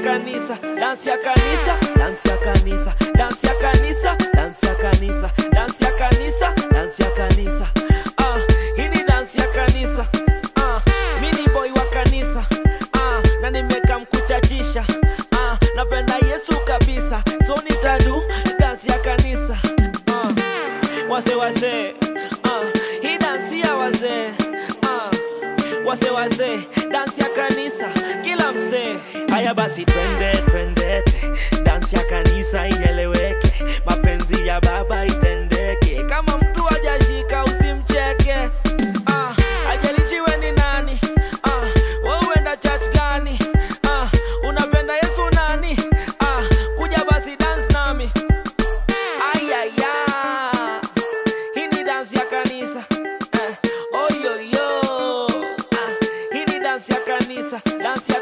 kanisa, dance ya kanisa, dance ya kanisa, dance ya kanisa, dance ya kanisa, dance ya kanisa, dance ya kanisa. Hii ni dance ya kanisa. Mini boy wa kanisa. Na nimeka mkuchachisha. Napenda Yesu kabisa, so nitadu dance ya kanisa. Wase wase, hii dance ya wazee. Wase wase, dance ya kanisa, kila msee. Haya basi twende twende, dance ya kanisa ieleweke, mapenzi ya baba itendeke. Kama mtu hajashika usimcheke. Ajalichiwe ni nani, wewe uenda church gani, unapenda Yesu nani, kuja basi dance nami. Ayaya, hii ni dance ya kanisa. Oh yo yo, hii ni dance ya kanisa, dance ya